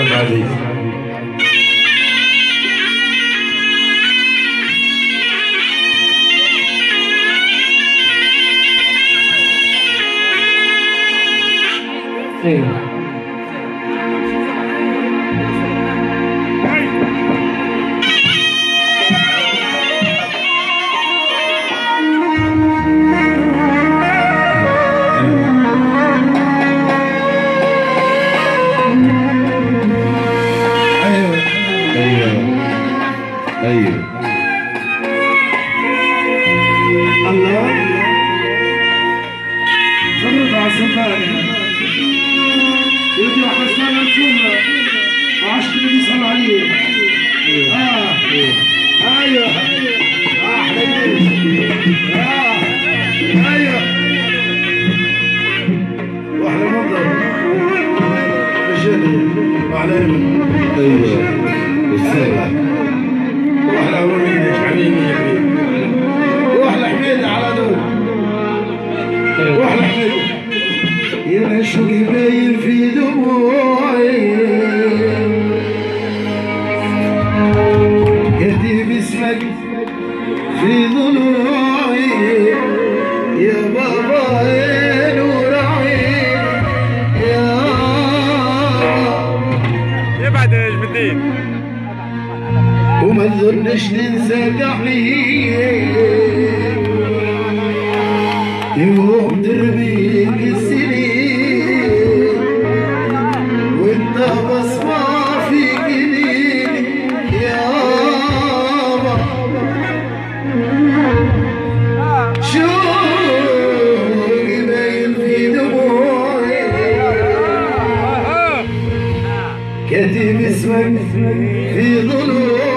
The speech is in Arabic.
عبد العزيز. ايوه ايوه الله خبرت على الزبالة يدي واحد اسمها مرسومة وعشت النبي صلى الله عليه. ايوه احلى ايوه واحلى منظر رجالي واحلى يمن. ايوه واحلى عمرية شعبية واحلى حميدة على دول واحلى حميدة يا شوقي باين في دموعي يهدي باسمك في ضلوعي يا بابا يا نور عيني يا يبعد يا نجم الدين وما تظنش ننساك عليك يوم تربيك السنين وانت بصمة في جنيني يابا شوقي باين في دموعي كاتب اسمك في ضلوعي